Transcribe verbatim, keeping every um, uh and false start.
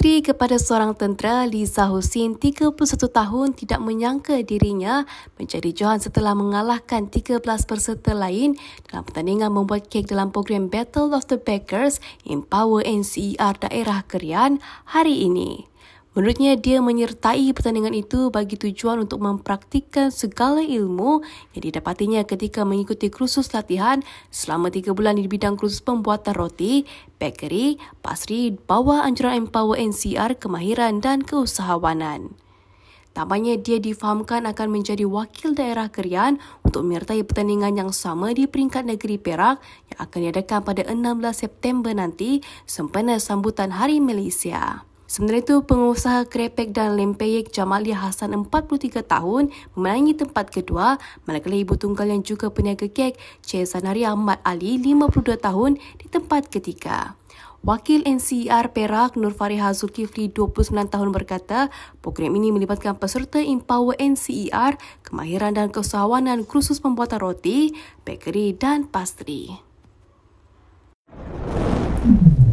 Isteri kepada seorang tentera, Liza Husin, tiga puluh satu tahun, tidak menyangka dirinya menjadi johan setelah mengalahkan tiga belas peserta lain dalam pertandingan membuat kek dalam program Battle of the Bakers Empower N C E R Daerah Krian hari ini. Menurutnya, dia menyertai pertandingan itu bagi tujuan untuk mempraktikkan segala ilmu yang didapatinya ketika mengikuti kursus latihan selama tiga bulan di bidang kursus pembuatan roti, bakery, pastry, bawah anjuran Empower N C E R Kemahiran dan Keusahawanan. Tampaknya dia difahamkan akan menjadi wakil daerah Krian untuk menyertai pertandingan yang sama di peringkat negeri Perak yang akan diadakan pada enam belas September nanti sempena sambutan Hari Malaysia. Sementara itu, pengusaha krepek dan lempeyek Jamalia Hassan empat puluh tiga tahun memenangi tempat kedua, manakala ibu tunggal yang juga peniaga kek Cik Zanari Ahmad Ali lima puluh dua tahun di tempat ketiga. Wakil N C E R Perak Nur Fariha Zulkifli dua puluh sembilan tahun berkata, program ini melibatkan peserta Empower N C E R, Kemahiran dan Keusahawanan kursus pembuatan roti, bakery dan pastry.